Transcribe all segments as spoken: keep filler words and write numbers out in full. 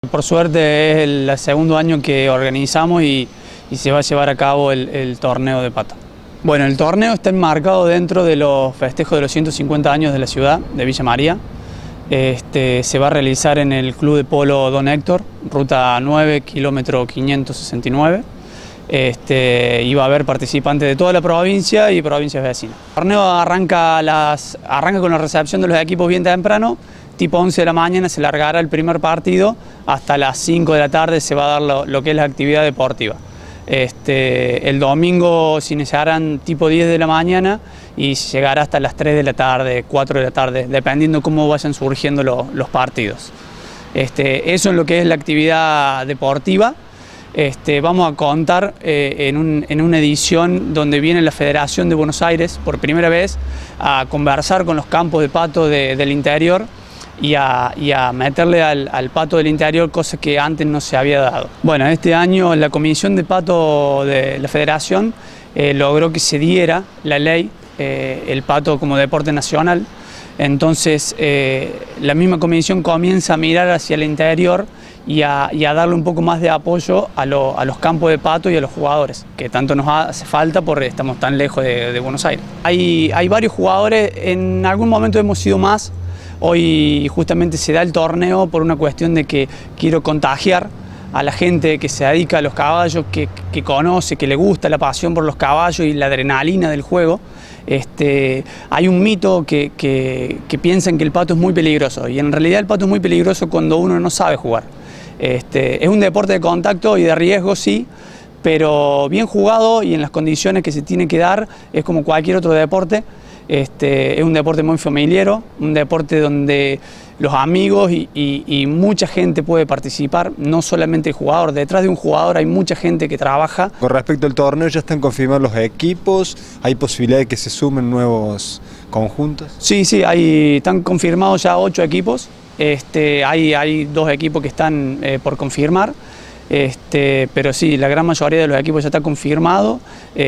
Por suerte es el segundo año que organizamos y, y se va a llevar a cabo el, el torneo de pato. Bueno, el torneo está enmarcado dentro de los festejos de los ciento cincuenta años de la ciudad de Villa María. Este, se va a realizar en el Club de Polo Don Héctor, ruta nueve, kilómetro quinientos sesenta y nueve. Este, y va a haber participantes de toda la provincia y provincias vecinas. El torneo arranca, las, arranca con la recepción de los equipos bien temprano, tipo once de la mañana se largará el primer partido, hasta las cinco de la tarde se va a dar lo, lo que es la actividad deportiva. Este, el domingo se iniciarán tipo diez de la mañana y llegará hasta las tres de la tarde, cuatro de la tarde, dependiendo cómo vayan surgiendo lo, los partidos. Este, eso es lo que es la actividad deportiva. Este, vamos a contar eh, en, un, en una edición donde viene la Federación de Buenos Aires por primera vez a conversar con los campos de pato de, del interior y a, y a meterle al, al pato del interior cosa que antes no se había dado. Bueno, este año la Comisión de Pato de la Federación eh, logró que se diera la ley, eh, el pato como deporte nacional. Entonces eh, la misma comisión comienza a mirar hacia el interior y a, y a darle un poco más de apoyo a, lo, a los campos de pato y a los jugadores, que tanto nos hace falta porque estamos tan lejos de, de Buenos Aires. Hay, hay varios jugadores, en algún momento hemos sido más, hoy justamente se da el torneo por una cuestión de que quiero contagiar a la gente que se dedica a los caballos, que, que conoce, que le gusta la pasión por los caballos y la adrenalina del juego. Este, hay un mito que, que, que piensan que el pato es muy peligroso y en realidad el pato es muy peligroso cuando uno no sabe jugar. Este, es un deporte de contacto y de riesgo, sí, pero bien jugado y en las condiciones que se tiene que dar es como cualquier otro deporte. Este, es un deporte muy familiero, un deporte donde los amigos y, y, y mucha gente puede participar, no solamente el jugador. Detrás de un jugador hay mucha gente que trabaja. Con respecto al torneo, ¿ya están confirmados los equipos? ¿Hay posibilidad de que se sumen nuevos conjuntos? Sí, sí, hay, están confirmados ya ocho equipos. Este, hay, hay dos equipos que están eh, por confirmar. Este, pero sí, la gran mayoría de los equipos ya está confirmado.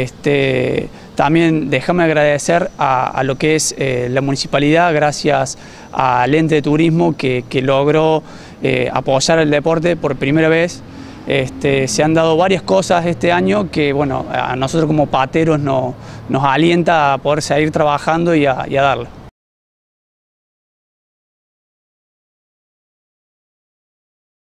Este, también déjame agradecer a, a lo que es eh, la municipalidad, gracias al ente de turismo que, que logró eh, apoyar el deporte por primera vez. Este, se han dado varias cosas este año que bueno, a nosotros como pateros no, nos alienta a poder seguir trabajando y a, y a darle.